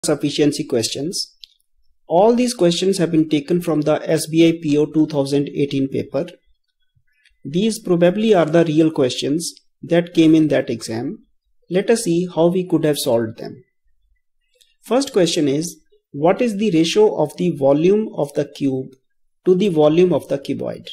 sufficiency questions. All these questions have been taken from the SBI PO 2018 paper. These probably are the real questions that came in that exam. Let us see how we could have solved them. First question is, what is the ratio of the volume of the cube to the volume of the cuboid?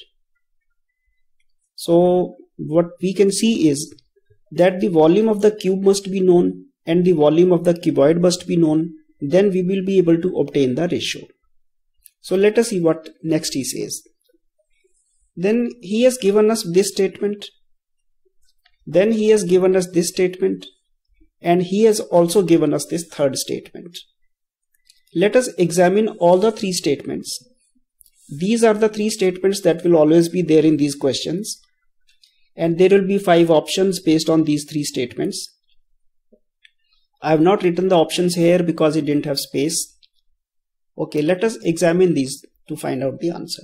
So what we can see is that the volume of the cube must be known and the volume of the cuboid must be known. Then we will be able to obtain the ratio. So let us see what next he says. Then he has given us this statement. Then he has given us this statement. And he has also given us this third statement. Let us examine all the three statements. These are the three statements that will always be there in these questions. And there will be 5 options based on these three statements. I have not written the options here because it didn't have space. Okay, let us examine these to find out the answer.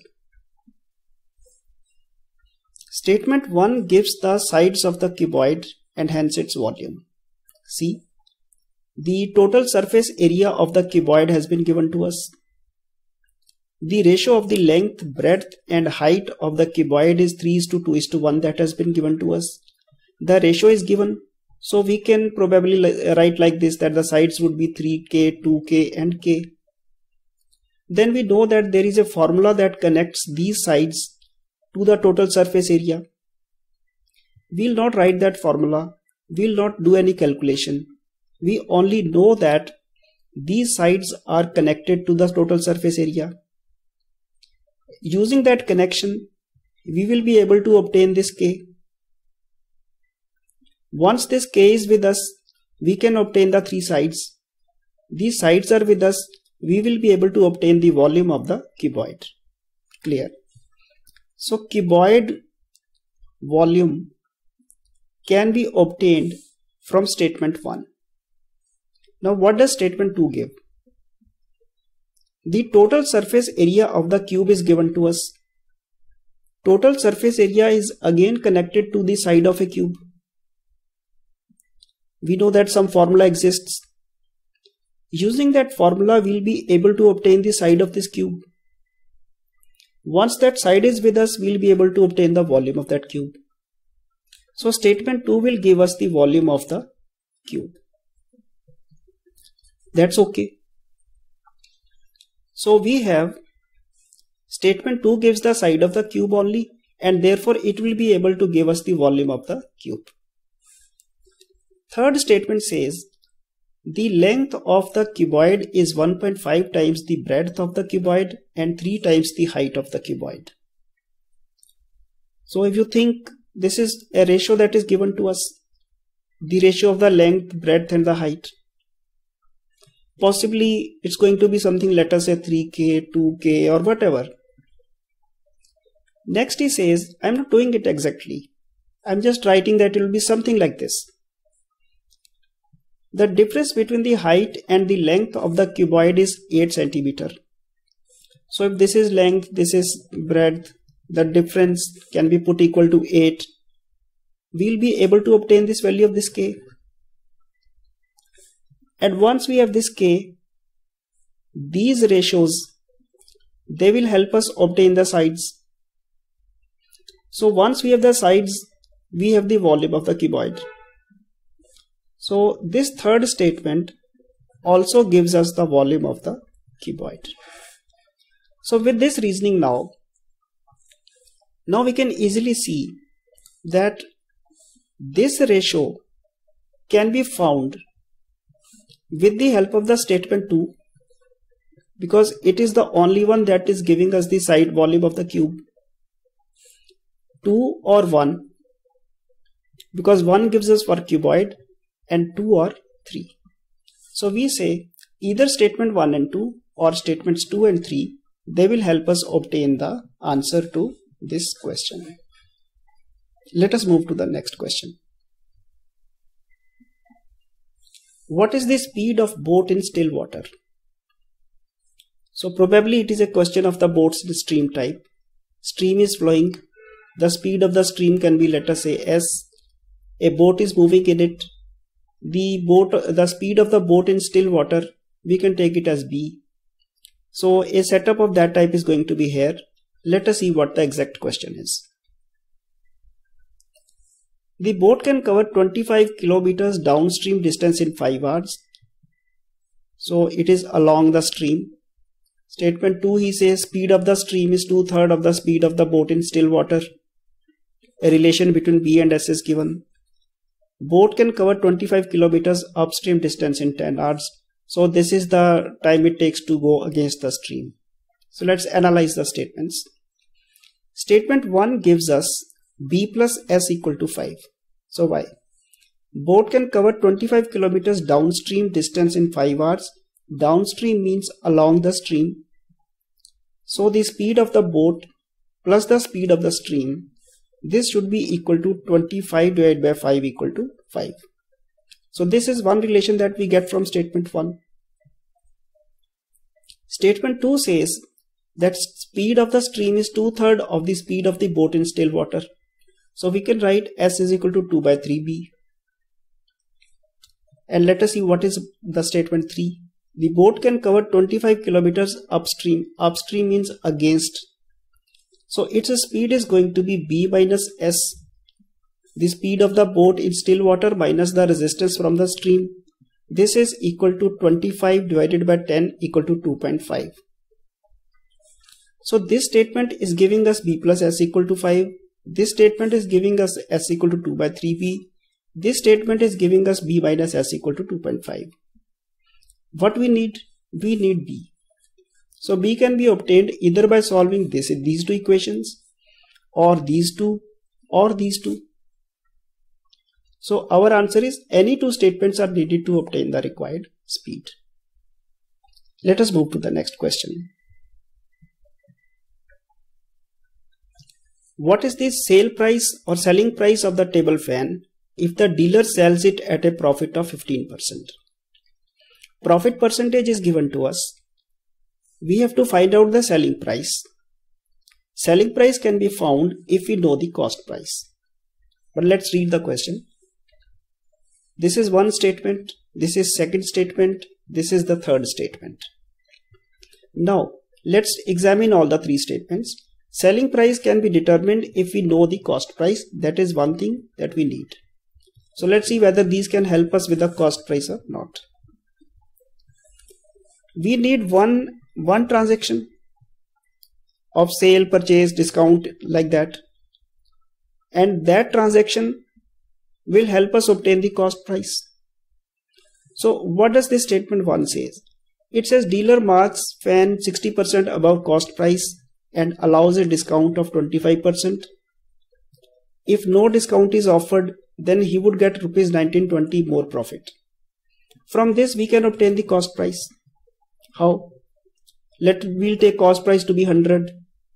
Statement 1 gives the sides of the cuboid and hence its volume. See, the total surface area of the cuboid has been given to us. The ratio of the length, breadth and height of the cuboid is 3:2:1. That has been given to us. The ratio is given. So we can probably write like this, that the sides would be 3k, 2k and k. Then we know that there is a formula that connects these sides to the total surface area. We will not write that formula. We will not do any calculation. We only know that these sides are connected to the total surface area. Using that connection, we will be able to obtain this k. Once this k is with us, we can obtain the three sides. These sides are with us, we will be able to obtain the volume of the cuboid. Clear? So cuboid volume can be obtained from statement 1. Now what does statement 2 give? The total surface area of the cube is given to us. Total surface area is again connected to the side of a cube. We know that some formula exists. Using that formula, we will be able to obtain the side of this cube. Once that side is with us, we will be able to obtain the volume of that cube. So statement 2 will give us the volume of the cube. That's okay. So we have statement 2 gives the side of the cube only, and therefore it will be able to give us the volume of the cube. Third statement says the length of the cuboid is 1.5 times the breadth of the cuboid and 3 times the height of the cuboid. So if you think, this is a ratio that is given to us, the ratio of the length, breadth and the height. Possibly it's going to be something, let us say 3k, 2k or whatever. Next he says, I'm not doing it exactly. I'm just writing that it will be something like this. The difference between the height and the length of the cuboid is 8 centimeter. So if this is length, this is breadth, the difference can be put equal to 8. We'll be able to obtain this value of this k. And once we have this k, these ratios, they will help us obtain the sides. So once we have the sides, we have the volume of the cuboid. So this third statement also gives us the volume of the cuboid. So with this reasoning now we can easily see that this ratio can be found with the help of the statement 2, because it is the only one that is giving us the side volume of the cube. 2 or 1, because 1 gives us for cuboid and 2 or 3. So we say either statement 1 and 2 or statements 2 and 3, they will help us obtain the answer to this question. Let us move to the next question. What is the speed of boat in still water? So probably it is a question of the boat's stream type. Stream is flowing. The speed of the stream can be, let us say, s. A boat is moving in it. The speed of the boat in still water we can take it as B. So a setup of that type is going to be here. Let us see what the exact question is. The boat can cover 25 kilometers downstream distance in 5 hours. So it is along the stream. Statement 2, he says speed of the stream is 2/3 of the speed of the boat in still water. A relation between B and S is given. Boat can cover 25 kilometers upstream distance in 10 hours. So this is the time it takes to go against the stream. So let's analyze the statements. Statement 1 gives us B plus S equal to 5. So why? Boat can cover 25 kilometers downstream distance in 5 hours. Downstream means along the stream. So the speed of the boat plus the speed of the stream, this should be equal to 25 divided by 5 equal to 5. So this is one relation that we get from statement 1. Statement 2 says that speed of the stream is 2/3 of the speed of the boat in still water. So we can write S is equal to 2 by 3B. And let us see what is the statement 3. The boat can cover 25 kilometers upstream. Upstream means against. So its speed is going to be B minus S. The speed of the boat in still water minus the resistance from the stream. This is equal to 25 divided by 10 equal to 2.5. So this statement is giving us B plus S equal to 5. This statement is giving us S equal to 2 by 3B. This statement is giving us B minus S equal to 2.5. What we need? We need B. So B can be obtained either by solving these two equations, or these two, or these two. So our answer is any two statements are needed to obtain the required speed. Let us move to the next question. What is the sale price or selling price of the table fan if the dealer sells it at a profit of 15%? Profit percentage is given to us. We have to find out the selling price. Selling price can be found if we know the cost price. But let's read the question. This is one statement, this is second statement, this is the third statement. Now let's examine all the three statements. Selling price can be determined if we know the cost price. That is one thing that we need. So let's see whether these can help us with the cost price or not. We need one transaction of sale, purchase, discount, like that. And that transaction will help us obtain the cost price. So what does this statement 1 say? It says dealer marks fan 60% above cost price and allows a discount of 25%. If no discount is offered, then he would get rupees 1920 more profit. From this we can obtain the cost price. How? We'll take cost price to be 100.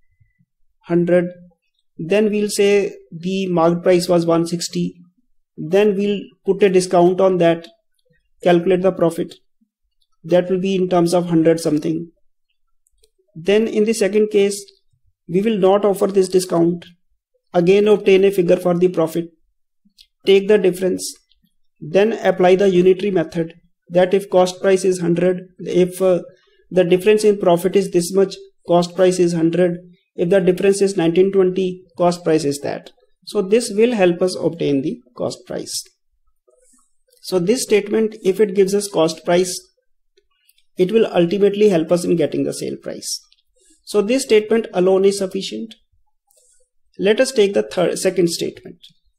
Then we'll say the marked price was 160. Then we'll put a discount on that, calculate the profit. That will be in terms of 100 something. Then in the second case, we will not offer this discount. Again obtain a figure for the profit. Take the difference. Then apply the unitary method. That if cost price is 100, if the difference in profit is this much, cost price is 100. If the difference is 1920, cost price is that. So this will help us obtain the cost price. So this statement, if it gives us cost price, it will ultimately help us in getting the sale price. So this statement alone is sufficient. Let us take the second statement.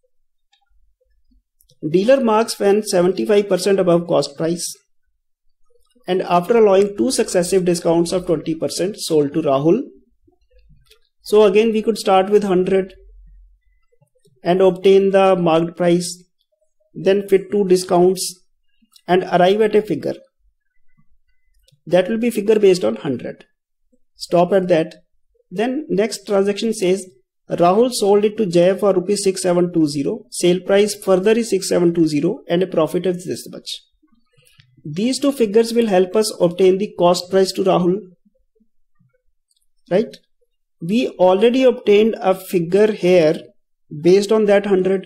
Dealer marks fan 75% above cost price and after allowing two successive discounts of 20% sold to Rahul. So again we could start with 100 and obtain the marked price, then fit two discounts and arrive at a figure. That will be figure based on 100. Stop at that. Then next transaction says Rahul sold it to Jay for rupees 6720. Sale price further is 6720 and a profit is this much. These two figures will help us obtain the cost price to Rahul. Right? We already obtained a figure here based on that 100.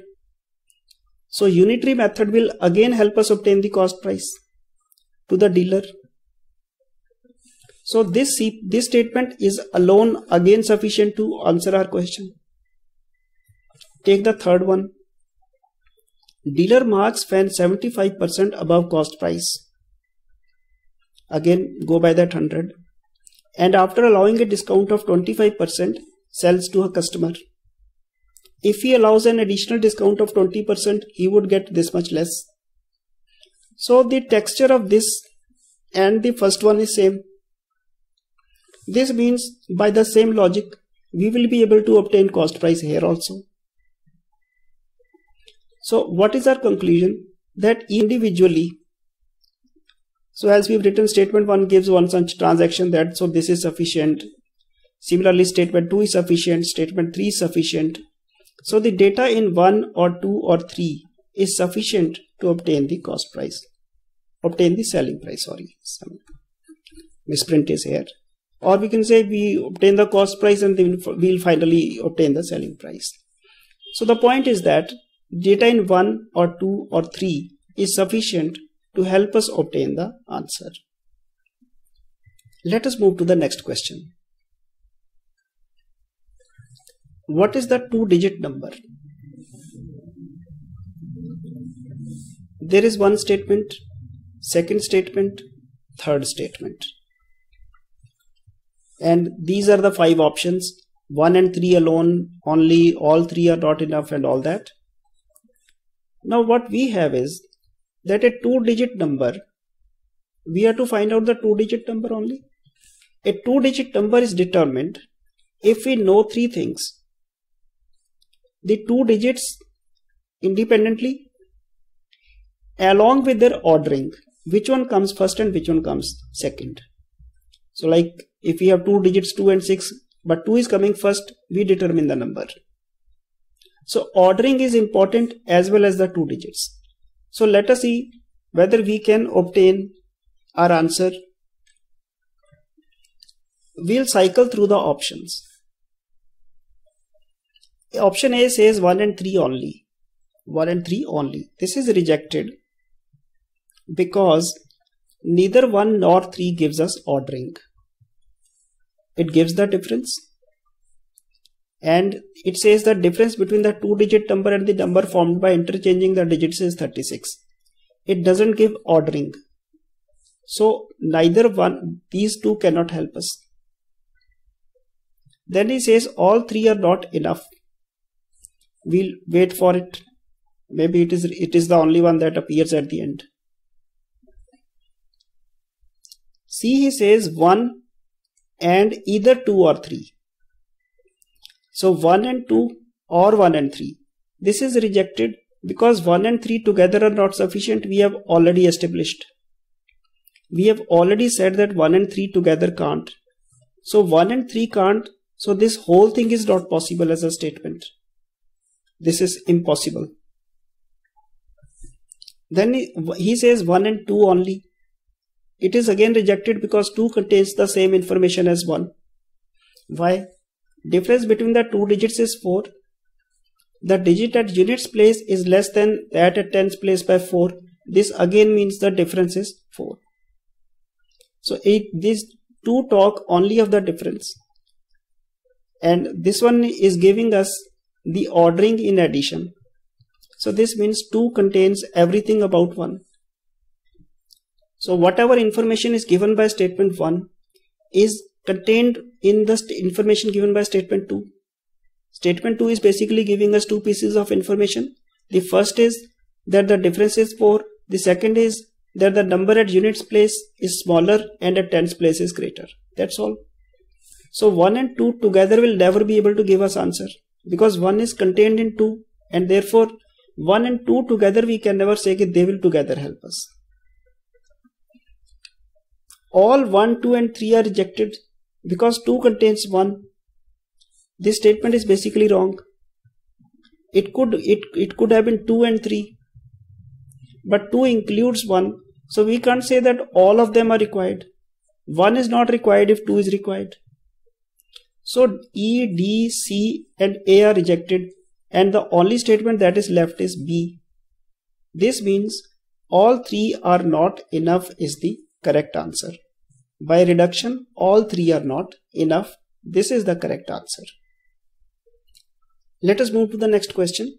So unitary method will again help us obtain the cost price to the dealer. So this statement is alone again sufficient to answer our question. Take the third one. Dealer marks fan 75% above cost price. Again go by that 100. And after allowing a discount of 25%, sells to a customer. If he allows an additional discount of 20%, he would get this much less. So the texture of this and the first one is same. This means by the same logic, we will be able to obtain cost price here also. So what is our conclusion? That individually, so as we've written, statement 1 gives one such transaction, that so this is sufficient. Similarly, statement 2 is sufficient, statement 3 is sufficient. So the data in 1 or 2 or 3 is sufficient to obtain the cost price, obtain the selling price, sorry, some misprint is here. Or we can say we obtain the cost price and then we'll finally obtain the selling price. So the point is that data in 1 or 2 or 3 is sufficient to help us obtain the answer. Let us move to the next question. What is the 2-digit number? There is one statement, second statement, third statement. And these are the 5 options. 1 and 3 alone, only, all 3 are not enough, and all that. Now what we have is that a 2-digit number, we have to find out the 2-digit number only. A 2-digit number is determined if we know 3 things. The 2 digits independently, along with their ordering, which one comes first and which one comes second. So like if we have 2 digits 2 and 6, but 2 is coming first, we determine the number. So ordering is important as well as the 2 digits. So let us see whether we can obtain our answer. We'll cycle through the options. Option A says 1 and 3 only. 1 and 3 only. This is rejected because neither 1 nor 3 gives us ordering. It gives the difference. And it says the difference between the 2-digit number and the number formed by interchanging the digits is 36. It doesn't give ordering. So neither one, these two cannot help us. Then he says all 3 are not enough. We'll wait for it. Maybe it is the only one that appears at the end. See, he says 1 and either 2 or 3. So 1 and 2 or 1 and 3. This is rejected because 1 and 3 together are not sufficient. We have already established. We have already said that 1 and 3 together can't. So 1 and 3 can't. So this whole thing is not possible as a statement. This is impossible. Then he says 1 and 2 only. It is again rejected because 2 contains the same information as 1. Why? Difference between the 2 digits is 4. The digit at units place is less than that at tens place by 4. This again means the difference is 4. So these two talk only of the difference. And this one is giving us the ordering in addition. So this means 2 contains everything about 1. So whatever information is given by statement 1 is contained in the information given by statement 2. Statement 2 is basically giving us 2 pieces of information. The first is that the difference is 4. The second is that the number at units place is smaller and at tens place is greater. That's all. So 1 and 2 together will never be able to give us answer because 1 is contained in 2, and therefore 1 and 2 together we can never say that they will together help us. All 1, 2 and 3 are rejected because 2 contains 1. This statement is basically wrong. It could have been 2 and 3, but 2 includes 1. So we can't say that all of them are required. 1 is not required if 2 is required. So E, D, C and A are rejected, and the only statement that is left is B. This means all 3 are not enough is the correct answer. By reduction, all three are not enough. This is the correct answer. Let us move to the next question.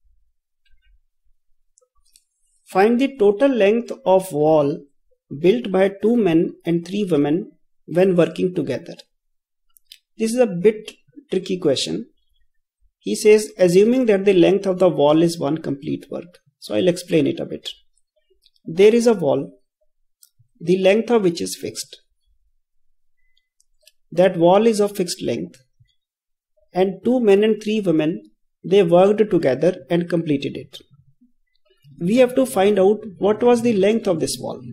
Find the total length of wall built by 2 men and 3 women when working together. This is a bit tricky question. He says, assuming that the length of the wall is one complete work. So I'll explain it a bit. There is a wall, the length of which is fixed. That wall is of fixed length, and 2 men and 3 women, they worked together and completed it. We have to find out what was the length of this wall.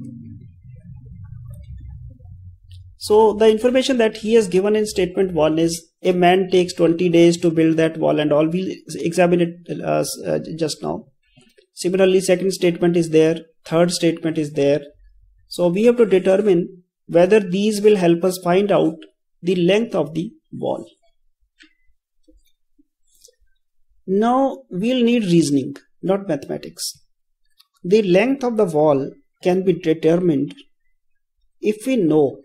So the information that he has given in statement 1 is a man takes 20 days to build that wall and all. We'll examine it just now. Similarly, second statement is there, third statement is there. So we have to determine whether these will help us find out the length of the wall. Now we'll need reasoning, not mathematics. The length of the wall can be determined if we know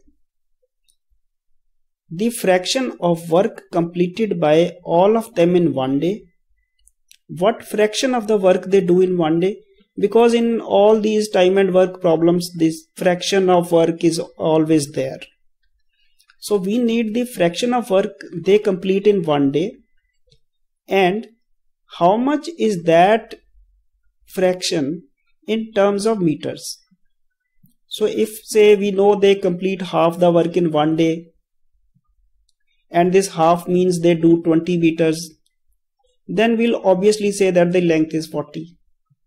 the fraction of work completed by all of them in one day. What fraction of the work they do in one day? Because in all these time and work problems, this fraction of work is always there. So we need the fraction of work they complete in one day, and how much is that fraction in terms of meters. So if say we know they complete half the work in one day, and this half means they do 20 meters, then we'll obviously say that the length is 40.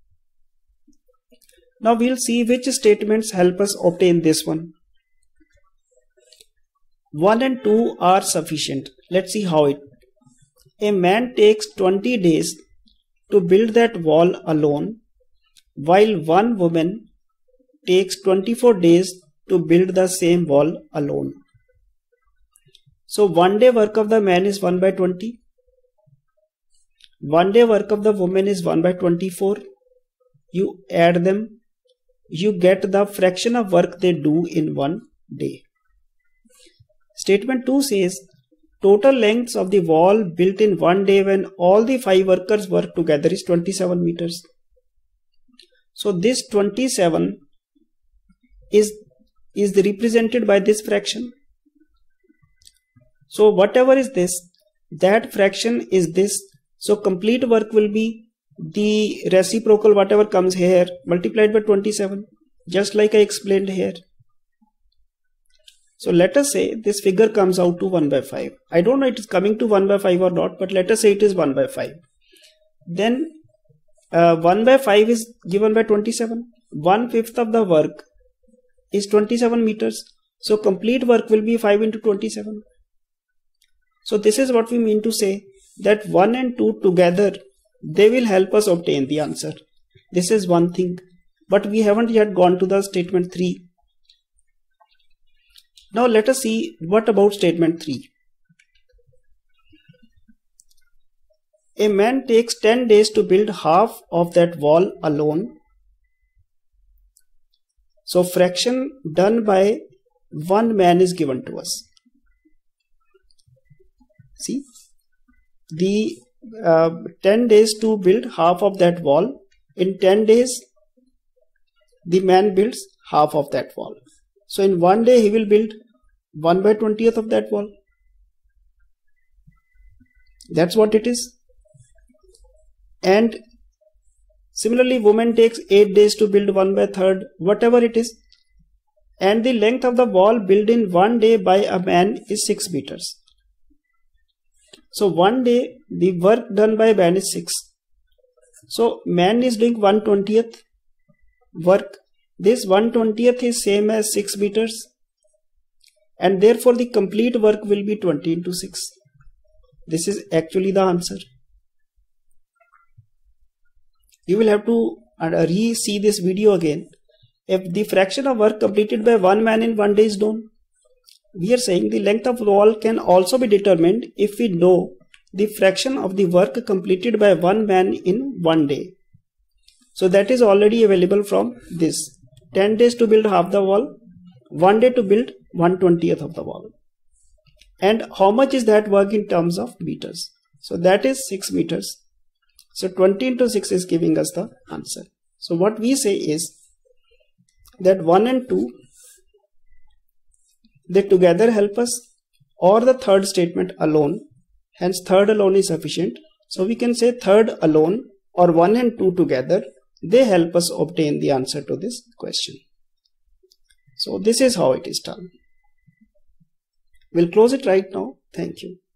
Now we'll see which statements help us obtain this one. 1 and 2 are sufficient. Let's see how it. A man takes 20 days to build that wall alone, while one woman takes 24 days to build the same wall alone. So 1 day work of the man is 1 by 20. 1 day work of the woman is 1 by 24. You add them, you get the fraction of work they do in 1 day. Statement 2 says, total lengths of the wall built in 1 day when all the 5 workers work together is 27 meters. So this 27 is represented by this fraction. So whatever is this, that fraction is this. So complete work will be the reciprocal whatever comes here multiplied by 27, just like I explained here. So let us say this figure comes out to 1 by 5. I don't know it is coming to 1 by 5 or not, but let us say it is 1 by 5. Then 1 by 5 is given by 27. 1/5 of the work is 27 meters. So complete work will be 5 into 27. So this is what we mean to say, that 1 and 2 together, they will help us obtain the answer. This is one thing, but we haven't yet gone to the statement 3. Now let us see what about statement 3. A man takes 10 days to build half of that wall alone. So fraction done by one man is given to us. See, the 10 days to build half of that wall. In 10 days, the man builds half of that wall. So in 1 day, he will build 1 by 20th of that wall. That's what it is. And similarly, woman takes 8 days to build 1 by 3rd, whatever it is. And the length of the wall built in 1 day by a man is 6 meters. So 1 day, the work done by man is 6. So man is doing 1/20th work. This 1/20th is same as 6 meters. And therefore the complete work will be 20 into 6. This is actually the answer. You will have to re-see this video again. If the fraction of work completed by one man in 1 day is known, we are saying the length of the wall can also be determined if we know the fraction of the work completed by one man in 1 day. So that is already available from this. 10 days to build half the wall, 1 day to build 1/20th of the volume. And how much is that work in terms of meters? So that is 6 meters. So 20 into 6 is giving us the answer. So what we say is that 1 and 2, they together help us, or the third statement alone. Hence third alone is sufficient. So we can say third alone or 1 and 2 together, they help us obtain the answer to this question. So this is how it is done. We'll close it right now. Thank you.